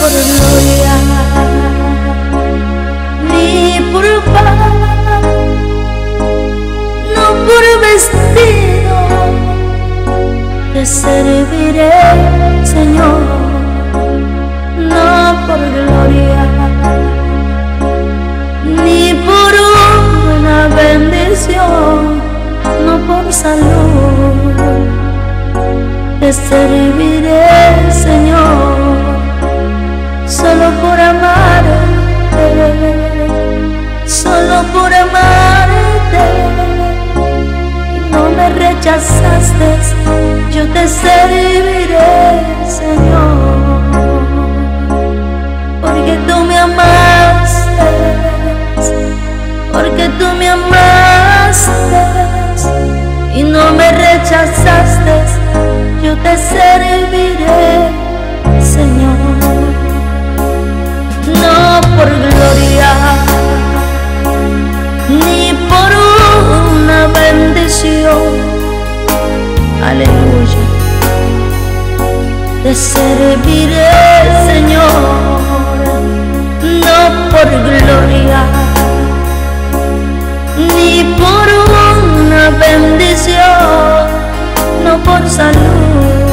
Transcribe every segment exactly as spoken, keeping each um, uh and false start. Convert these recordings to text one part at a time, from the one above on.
por gloria, ni por paz, no por vestido. Te serviré, Señor, no por gloria, ni por una bendición, no por salud. Te serviré, Señor, solo por amarte, solo por amarte. Y no me rechazaste, yo te serviré, Señor, porque tú me amaste, porque tú me amaste y no me rechazaste. Yo te serviré, Señor, no por gloria, ni por una bendición. Aleluya. Te serviré, Señor, no por gloria, ni por una bendición, no por salud.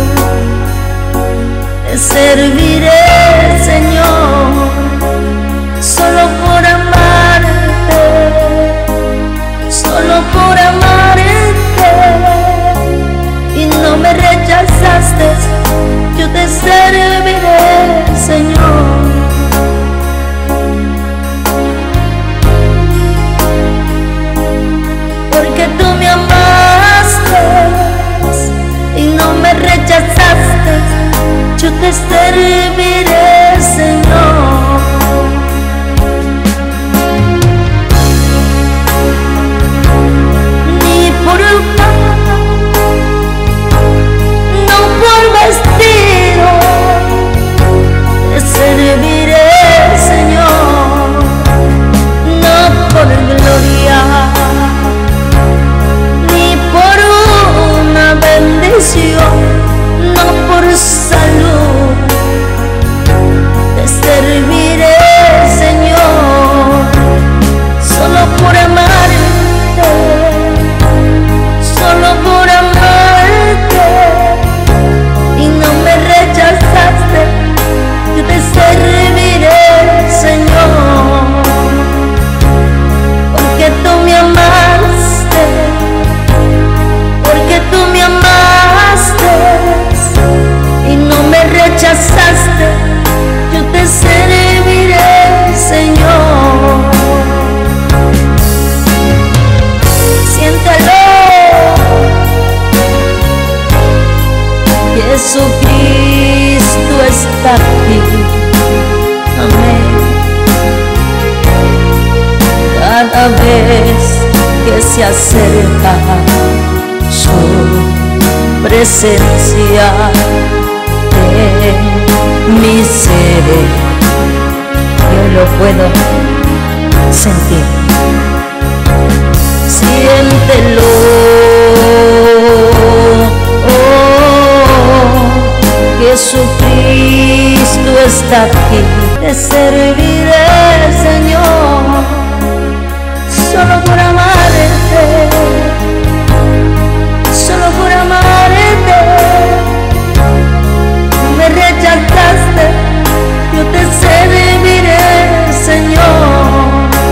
Te serviré, Señor, solo por amarte, solo por amarte. Y no me rechazaste, yo te serviré, Señor. Porque tú me amaste y no me rechazaste, yo te serviré, Señor. Ni por pan, no por vestido, te serviré, Señor, no por gloria, ni por una bendición, no por salud. Te serviré, Señor, solo por amarte, solo por amarte. Y no me rechazaste, yo te serviré, Señor, porque tú me amaste, porque tú me amaste y no me rechazaste, yo te serviré, Señor. Siéntelo, Jesucristo está aquí, amén. Cada vez que se acerca su presencia en mi ser, yo lo puedo sentir. Siéntelo, oh, Jesucristo está aquí. Te serviré, Señor, solo por amarte, solo por amarte. No me rechazaste, yo te serviré, Señor,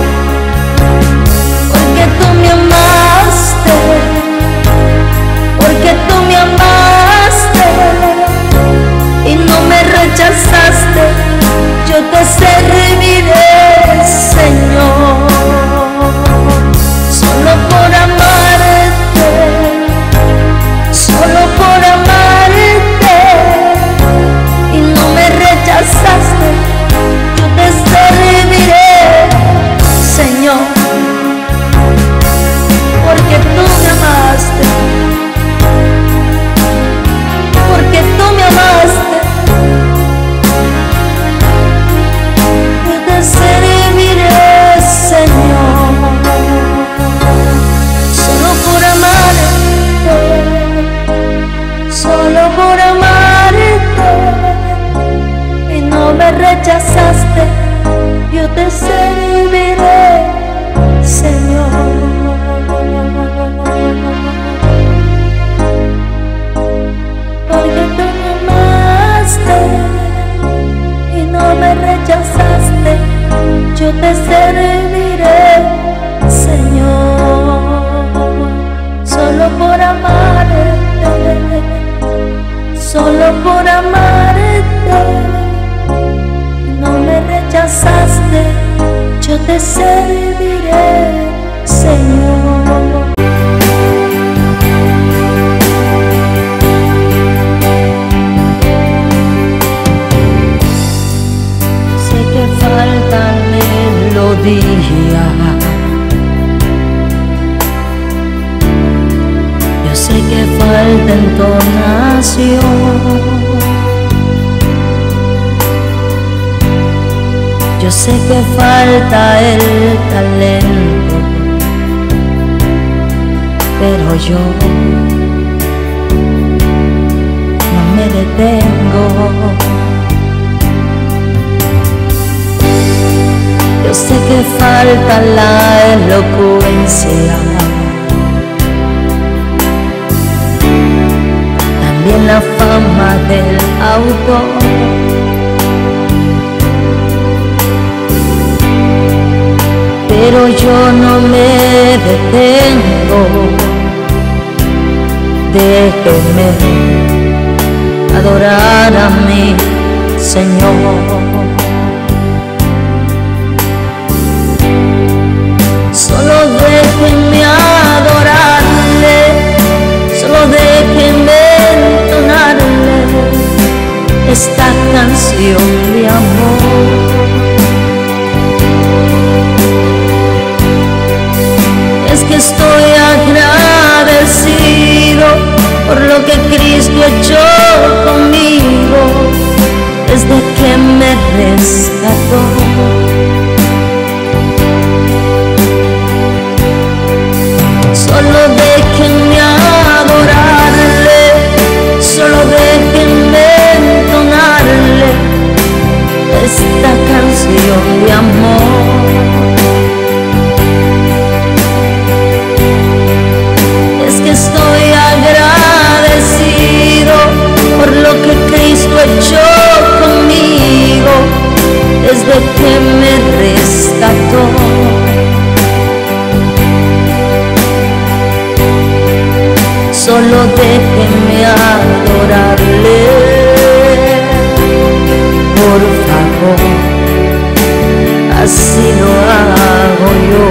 porque tú me amaste, porque tú me amaste y no me rechazaste, yo te serviré. rechazaste, yo te serviré, Señor. Porque tú me amaste y no me rechazaste, yo te serviré, Señor. Solo por amarte, solo por amarte, no me rechazaste, yo te serviré, Señor. Sé que faltan melodías, yo sé que falta entonación, yo sé que falta el talento, pero yo no me detengo. Yo sé que falta la elocuencia, también la fama del autor, pero yo no me detengo. Déjeme adorar a mi Señor. Solo déjenme adorarle, solo déjenme entonarle esta canción de amor. Es que estoy agradecido por lo que Cristo ha hecho conmigo desde que me rescató. Solo déjenme adorarle, solo déjenme entonarle esta canción de amor. Es que estoy agradecido por lo que Cristo ha hecho conmigo desde que me rescató. Solo déjenme adorarle, por favor, así lo hago yo.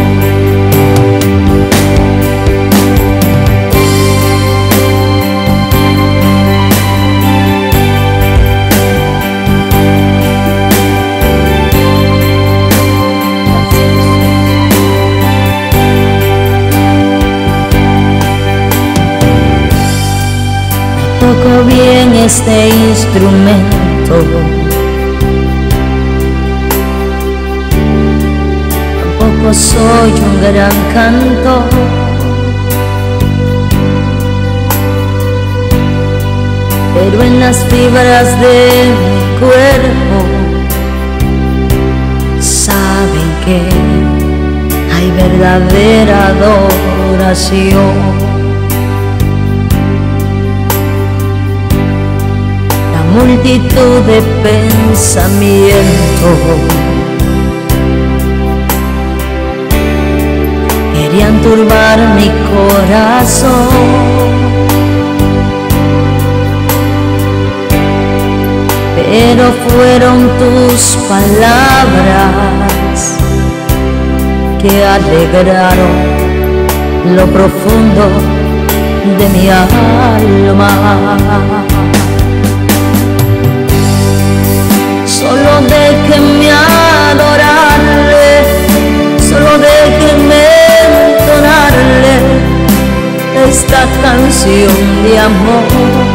Toco bien este instrumento, tampoco soy un gran cantor, pero en las fibras de mi cuerpo saben que hay verdadera adoración. Multitud de pensamientos querían turbar mi corazón, pero fueron tus palabras que alegraron lo profundo de mi alma. Solo déjenme adorarle, solo déjenme entonarle esta canción de amor.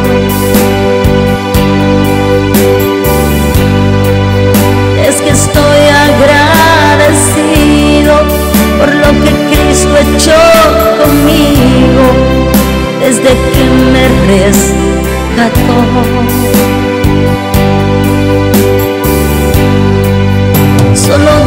Es que estoy agradecido por lo que Cristo ha hecho conmigo desde que me rescató. solo